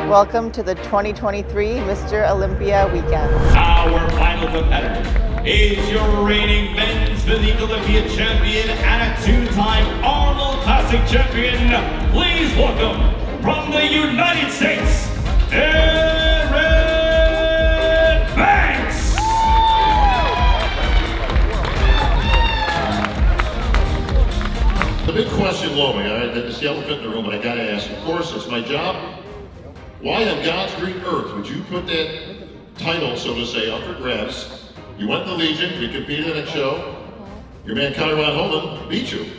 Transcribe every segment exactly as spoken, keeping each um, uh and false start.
Welcome to the twenty twenty-three Mister Olympia weekend. Our final competitor is your reigning men's physique Olympia champion and a two-time Arnold Classic champion. Please welcome from the United States, Aaron Banks. The big question, Lomi, all right, it's the elephant in the room, but I gotta ask, of course, it's my job. Why on God's green earth would you put that title, so to say, up for grabs? You went in the Legion, you competed in a show, your man Kyron Holden beat you.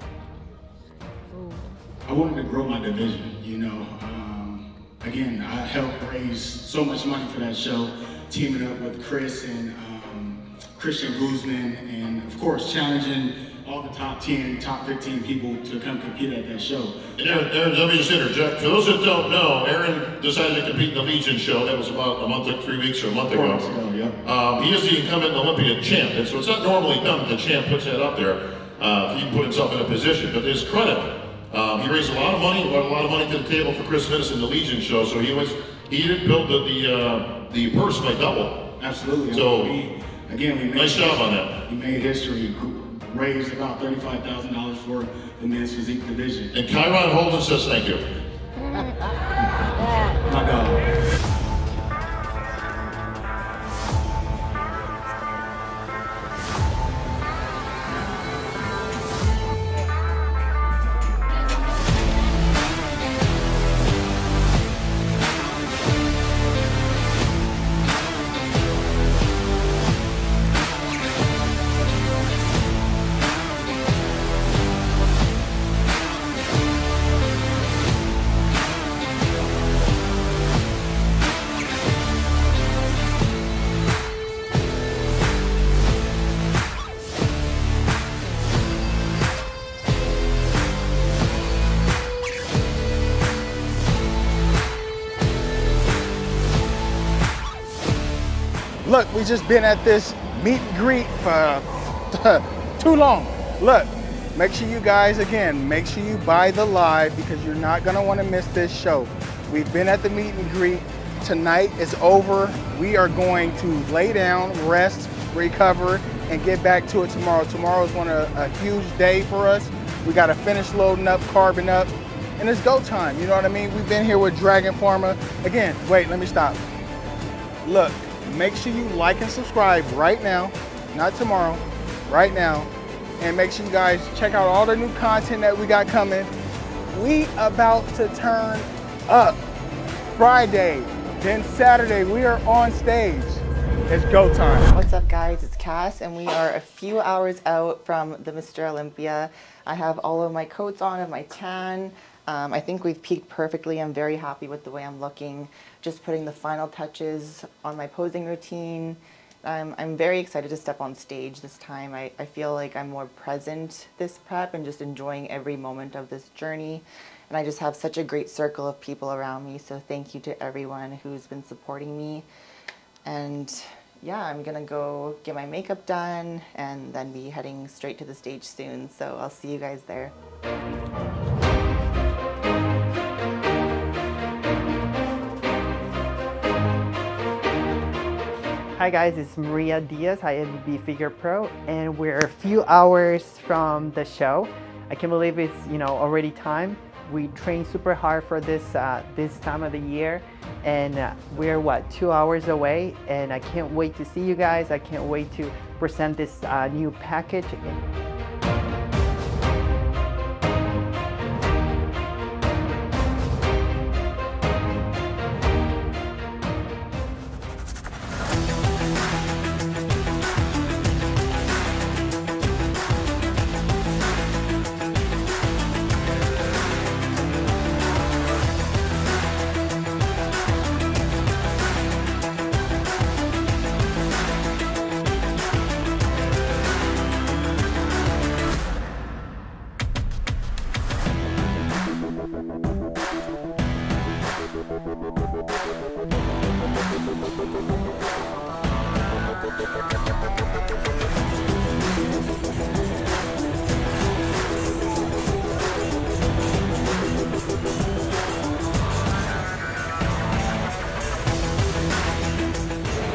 I wanted to grow my division, you know. Um, again, I helped raise so much money for that show, teaming up with Chris and um, Christian Guzman, and of course, challenging all the top ten, top fifteen people to come compete at that show. And Aaron, Aaron, let me just interject. For those that don't know, Aaron decided to compete in the Legion show. That was about a month, three weeks or a month ago. ago yeah. um, he is the incumbent Olympia champ, and so it's not normally done that the champ puts that up there. Uh, he put himself in a position, but to his credit, um, he raised a lot of money, brought a lot of money to the table for Chris Minnis in the Legion show. So he was, he did build the the, uh, the purse by double. Absolutely. So we, again, we made nice job history. on that. We made history. Raised about thirty-five thousand dollars for the men's physique division. And Kyron Holden says thank you. My God. Look, we just been at this meet and greet for too long. Look, make sure you guys, again, make sure you buy the live because you're not gonna wanna miss this show. We've been at the meet and greet. Tonight is over. We are going to lay down, rest, recover, and get back to it tomorrow. Tomorrow is one a, a huge day for us. We gotta finish loading up, carbing up, and it's go time, you know what I mean? We've been here with Dragon Pharma. Again, wait, let me stop. Look, make sure you like and subscribe right now, not tomorrow, right now. And make sure you guys check out all the new content that we got coming. We about to turn up. Friday, then Saturday, we are on stage. It's go time. What's up guys, it's Cass and we are a few hours out from the Mister Olympia. I have all of my coats on and my tan. Um, I think we've peaked perfectly. I'm very happy with the way I'm looking. Just putting the final touches on my posing routine. I'm, I'm very excited to step on stage this time. I, I feel like I'm more present this prep and just enjoying every moment of this journey. And I just have such a great circle of people around me. So thank you to everyone who's been supporting me. And yeah, I'm gonna go get my makeup done and then be heading straight to the stage soon. So I'll see you guys there. Hi guys, it's Maria Diaz. I am the Figure Pro, and we're a few hours from the show. I can't believe it's you know already time. We train super hard for this uh, this time of the year, and uh, we're what two hours away. And I can't wait to see you guys. I can't wait to present this uh, new package.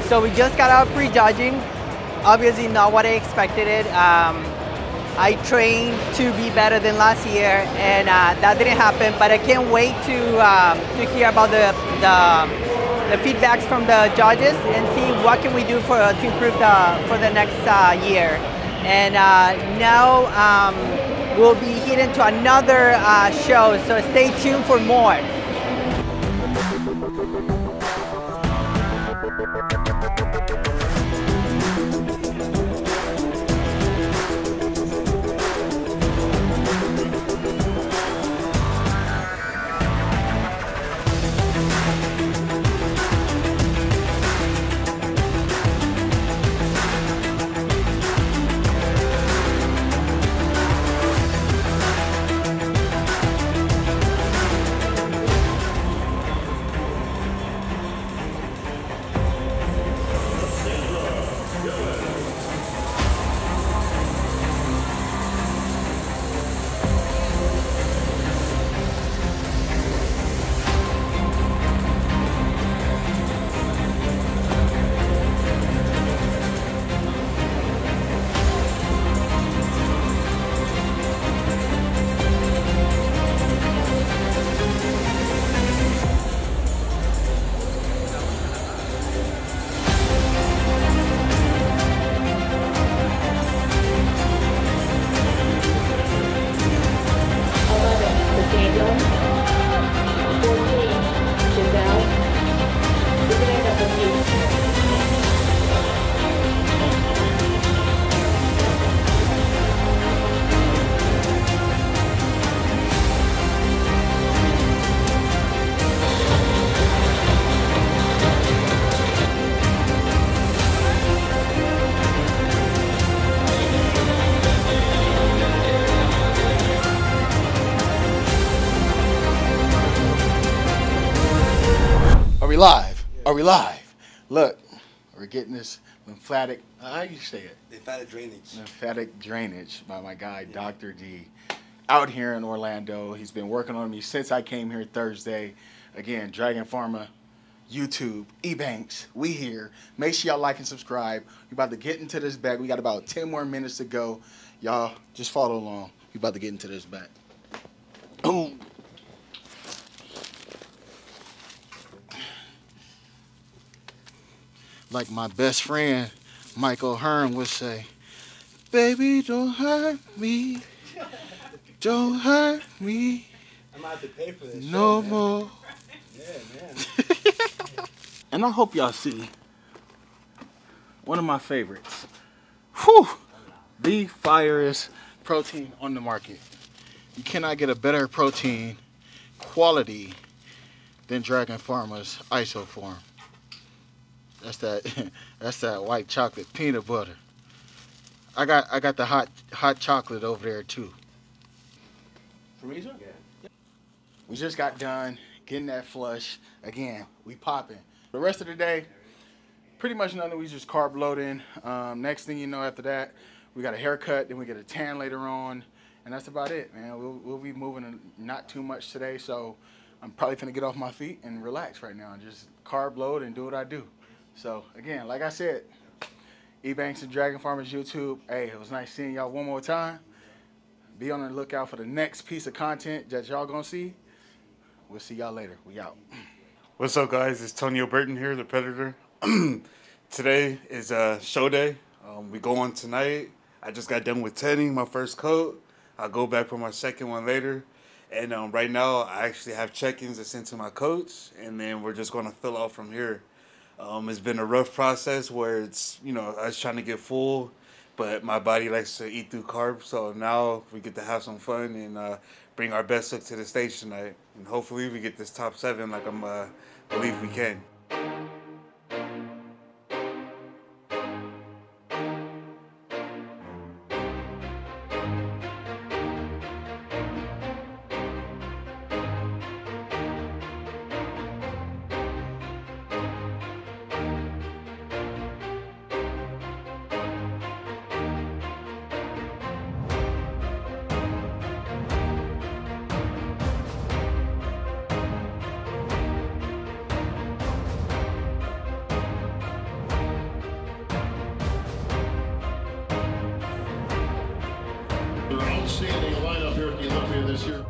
So we just got out pre-judging. Obviously not what I expected it. Um, I trained to be better than last year, and uh, that didn't happen. But I can't wait to um, to hear about the, the the feedbacks from the judges and see what can we do for to improve the for the next uh, year. And uh, now um, we'll be heading to another uh, show, so stay tuned for more. Are we live? Are we live? Look, we're getting this lymphatic, how do you say it? Lymphatic drainage. Lymphatic drainage by my guy, yeah. Doctor D, out here in Orlando. He's been working on me since I came here Thursday. Again, Dragon Pharma, YouTube, eBanks, we here. Make sure y'all like and subscribe. We're about to get into this bag. We got about ten more minutes to go. Y'all, just follow along. We're about to get into this bag. Oh. Like my best friend, Michael Hearn, would say, baby, don't hurt me. Don't hurt me. I'm about to pay for this no show, more. Yeah, man. And I hope y'all see one of my favorites. Whew! The firest protein on the market. You cannot get a better protein quality than Dragon Pharma's Isoform. That's that. That's that white chocolate peanut butter. I got. I got the hot hot chocolate over there too. For me, sir? Yeah. We just got done getting that flush. Again, we popping. The rest of the day, pretty much nothing. We just carb loading. Um, next thing you know, after that, we got a haircut. Then we get a tan later on, and that's about it, man. We'll we'll be moving not too much today, so I'm probably gonna get off my feet and relax right now and just carb load and do what I do. So, again, like I said, eBanks and Dragon Pharma's YouTube. Hey, it was nice seeing y'all one more time. Be on the lookout for the next piece of content that y'all gonna see. We'll see y'all later. We out. What's up, guys? It's Tonio Burton here, the Predator. Today is uh, show day. Um, we go on tonight. I just got done with tanning my first coat. I'll go back for my second one later. And um, right now, I actually have check-ins to send to my coach, and then we're just gonna fill out from here. Um, it's been a rough process where it's, you know, I was trying to get full, but my body likes to eat through carbs. So now we get to have some fun and uh, bring our best look to the stage tonight. And hopefully we get this top seven like I'm uh, believe we can. this year?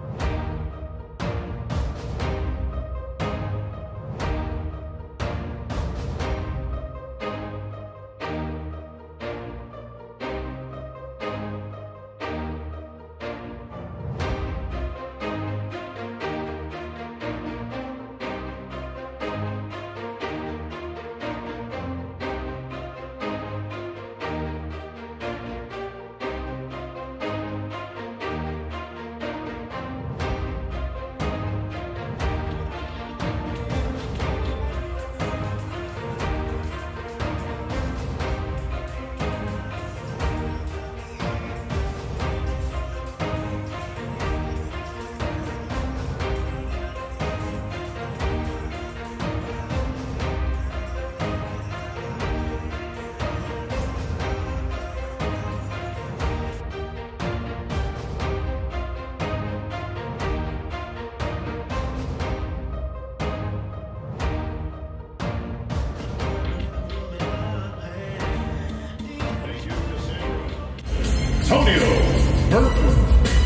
Antonio Burton.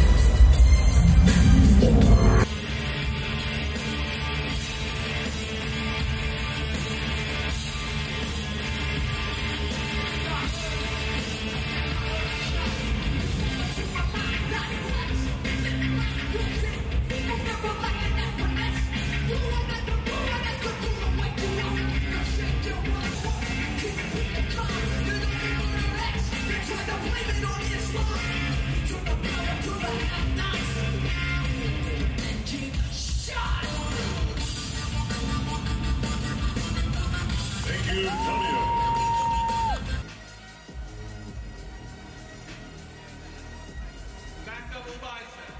Thank you, Antonio. Back double bicep.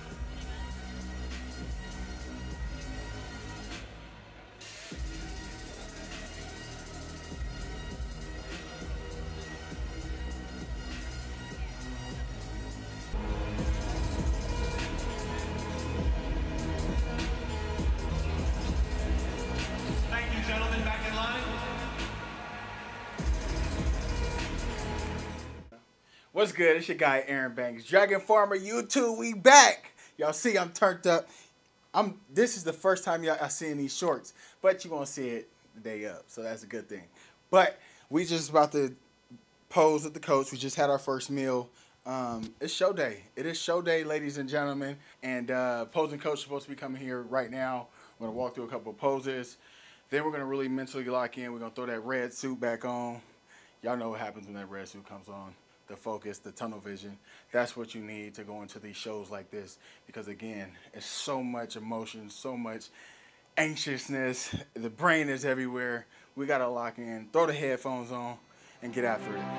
Thank you, gentlemen. Back in line. What's good? It's your guy Aaron Banks, Dragon Pharma YouTube. We back. Y'all see I'm turned up. I'm. This is the first time y'all are seeing these shorts, but you won't see it the day up, so that's a good thing. But we just about to pose with the coach. We just had our first meal. Um, it's show day. It is show day, ladies and gentlemen. And uh, posing coach is supposed to be coming here right now. We're gonna walk through a couple of poses. Then we're gonna really mentally lock in. We're gonna throw that red suit back on. Y'all know what happens when that red suit comes on. The focus, the tunnel vision. That's what you need to go into these shows like this. Because again, it's so much emotion, so much anxiousness. The brain is everywhere. We gotta lock in, throw the headphones on, and get after it.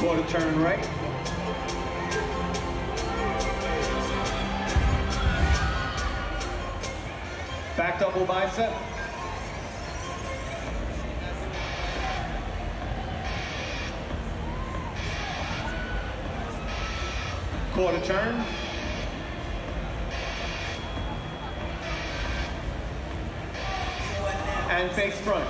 Quarter turn right. Back double bicep. Quarter turn. And face front.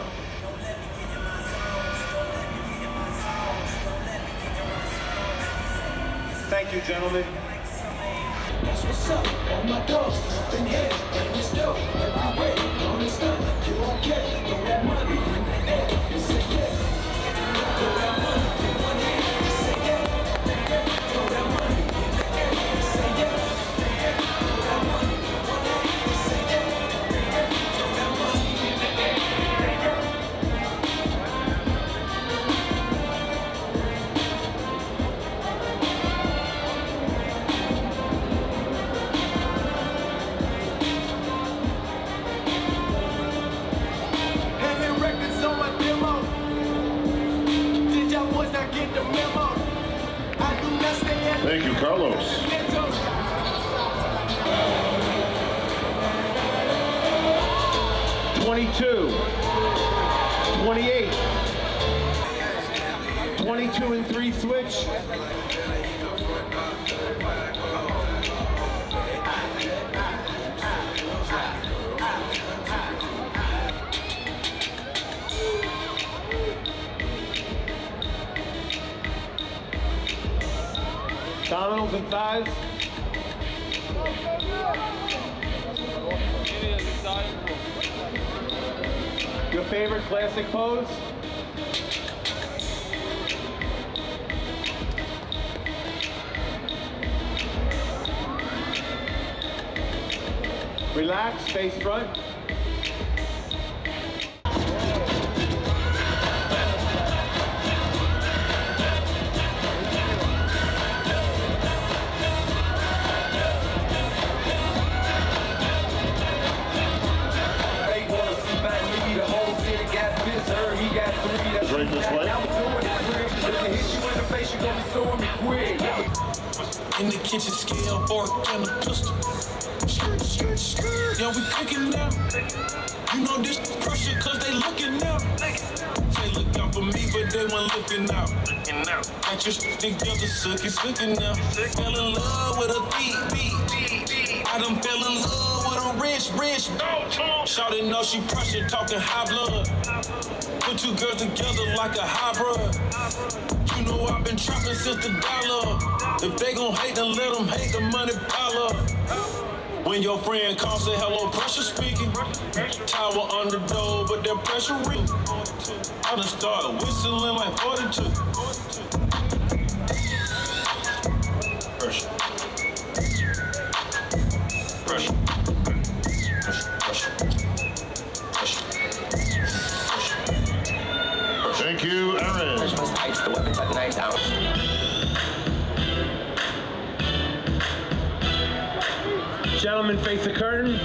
Thank you, gentlemen. That's what's up, all my dogs, in here, and it's dope, everywhere, on the stuff, you don't care, throw that money in the air, and say yeah, throw that money in one hand, and say yeah, throw that money in the air, and say yeah, throw that money in one hand, and say yeah, throw that money in the air. Thank you, Carlos. twenty-two, twenty-eight, twenty-two and three switch. Abdominals and thighs. Your favorite classic pose? Relax, face front. Right this way. In the kitchen, scale, fork, and a pistol. Yeah, we cooking now. You know this pressure, cause they looking now. Say look out for me, but they weren't looking out. Got your shit together, sucky, sucky now. Fell in love with a beat, beat. I done fell in love with a rich, rich. Shawty know she pressure, talking high blood. Put two girls together like a hybrid. You know I've been trapping since the dollar. If they gon' hate, then let them hate, the money pile up. When your friend calls, say hello, pressure speaking. Tower on the door, but that pressure ring. I done started whistling like forty-two. Pressure. Pressure. Pressure. Pressure. Pressure. Thank you, Aaron. Gentlemen, face the curtain.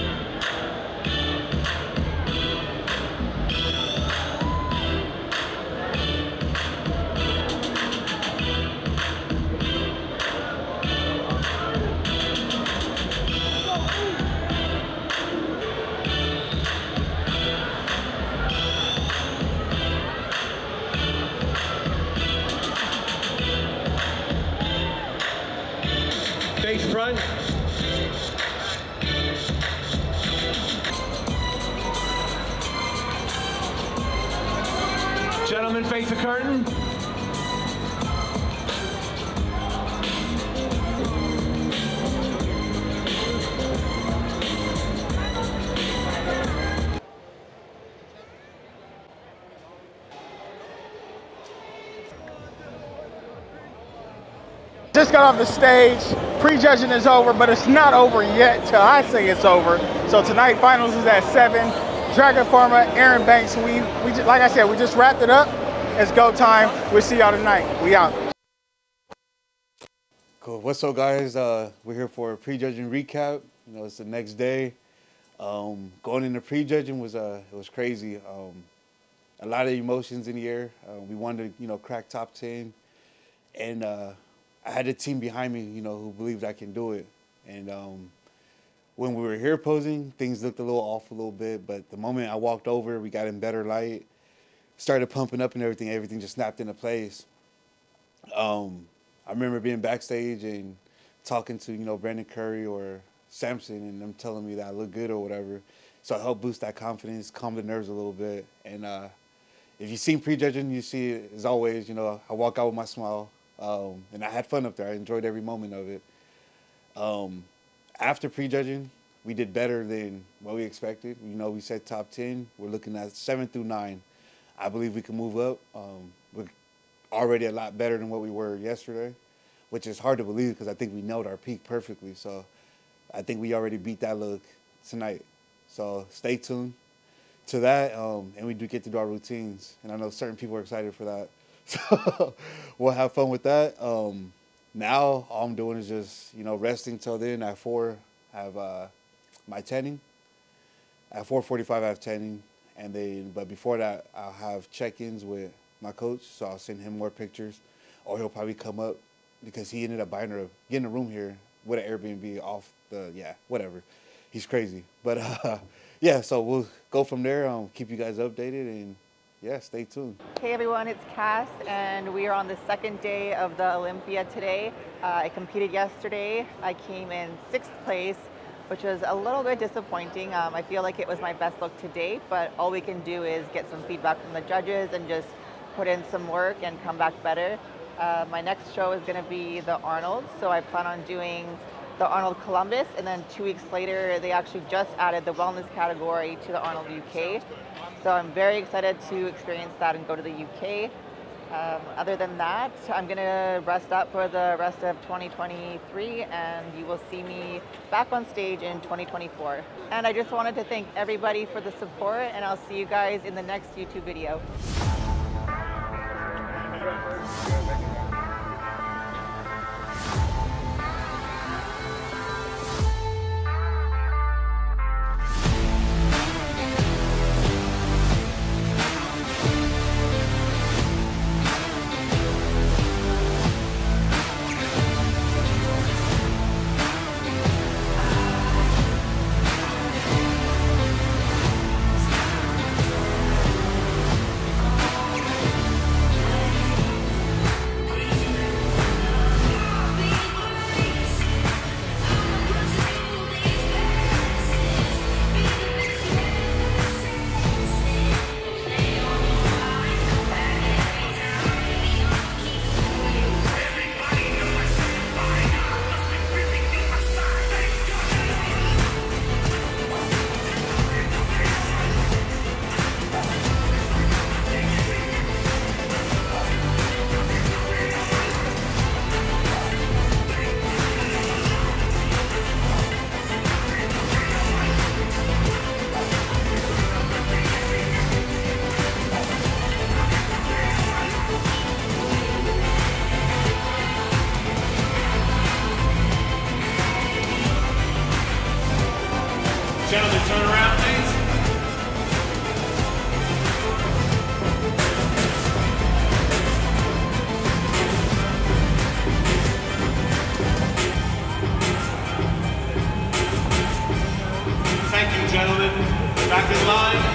Face front. Gentlemen, face the curtain. Just got off the stage. Prejudging is over, but it's not over yet till I say it's over. So tonight, finals is at seven. Dragon Pharma, Aaron Banks. We, we just, like I said, we just wrapped it up. It's go time. We'll see y'all tonight. We out. Cool. What's up, guys? Uh, we're here for a prejudging recap. You know, it's the next day. Um, going into prejudging was uh, it was crazy. Um, a lot of emotions in the air. Uh, we wanted to, you know, crack top ten. and uh, I had a team behind me, you know, who believed I can do it. And um, when we were here posing, things looked a little off a little bit, but the moment I walked over, we got in better light, started pumping up and everything, everything just snapped into place. Um, I remember being backstage and talking to, you know, Brandon Curry or Samson and them telling me that I look good or whatever. So it helped boost that confidence, calm the nerves a little bit. And uh, if you've seen prejudging, you see it as always, you know, I walk out with my smile. Um, and I had fun up there. I enjoyed every moment of it. Um, after prejudging, we did better than what we expected. You know, we said top ten. We're looking at seven through nine. I believe we can move up. Um, we're already a lot better than what we were yesterday, which is hard to believe because I think we nailed our peak perfectly. So I think we already beat that look tonight. So stay tuned to that. Um, and we do get to do our routines. And I know certain people are excited for that. So we'll have fun with that. Um, now all I'm doing is just, you know, resting till then. At four, I have uh, my tanning. At four forty-five, I have tanning. And then, but before that, I'll have check-ins with my coach. So I'll send him more pictures, or he'll probably come up because he ended up buying a, getting a room here with an Airbnb off the, yeah, whatever. He's crazy. But uh, yeah, so we'll go from there. Um, keep you guys updated and yeah, stay tuned. Hey everyone, it's Cass, and we are on the second day of the Olympia today. Uh, I competed yesterday. I came in sixth place, which was a little bit disappointing. Um, I feel like it was my best look to date, but all we can do is get some feedback from the judges and just put in some work and come back better. Uh, my next show is gonna be the Arnold, so I plan on doing the Arnold Columbus, and then two weeks later, they actually just added the wellness category to the Arnold U K. So I'm very excited to experience that and go to the U K. Um, other than that, I'm gonna rest up for the rest of twenty twenty-three, and you will see me back on stage in twenty twenty-four. And I just wanted to thank everybody for the support, and I'll see you guys in the next YouTube video. Gentlemen, turn around, please. Thank you, gentlemen. Back in line.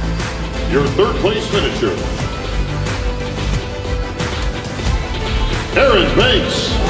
Your third place finisher. Aaron Banks.